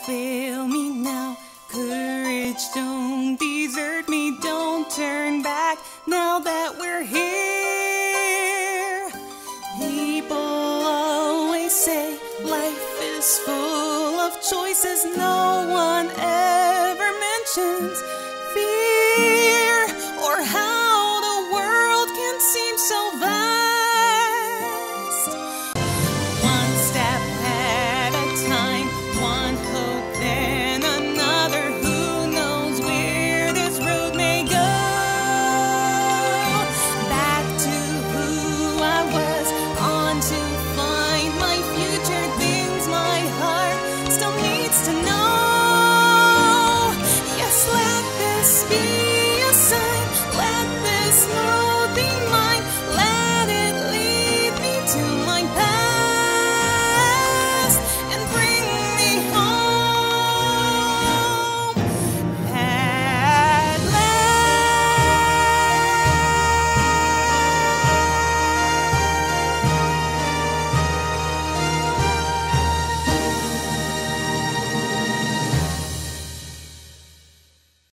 fail me now. Courage, don't desert me. Don't turn back now that we're here. People always say life is full of choices. No one ever mentions fear or how the world can seem so vast.